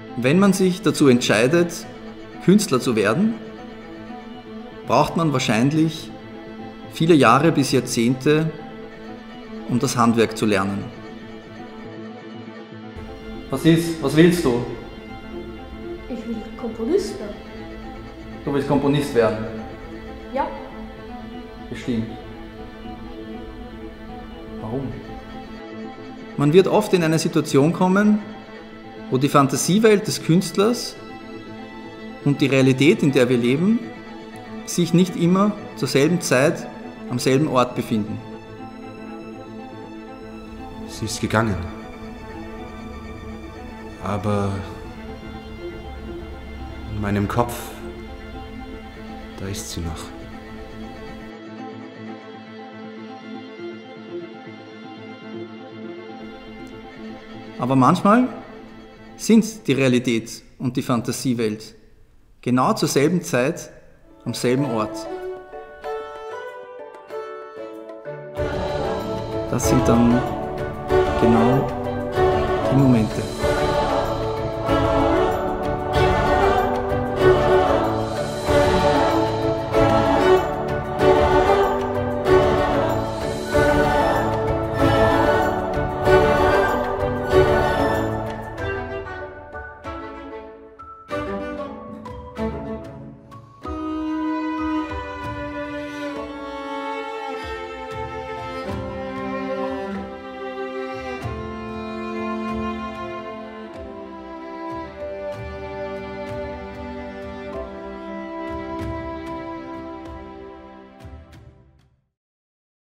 Wenn man sich dazu entscheidet, Künstler zu werden, braucht man wahrscheinlich viele Jahre bis Jahrzehnte, um das Handwerk zu lernen. Was willst du? Ich will Komponist werden. Du willst Komponist werden? Ja. Bestimmt. Warum? Man wird oft in eine Situation kommen, wo die Fantasiewelt des Künstlers und die Realität, in der wir leben, sich nicht immer zur selben Zeit am selben Ort befinden. Sie ist gegangen. Aber in meinem Kopf, da ist sie noch. Aber manchmal sind die Realität und die Fantasiewelt genau zur selben Zeit am selben Ort. Das sind dann genau die Momente.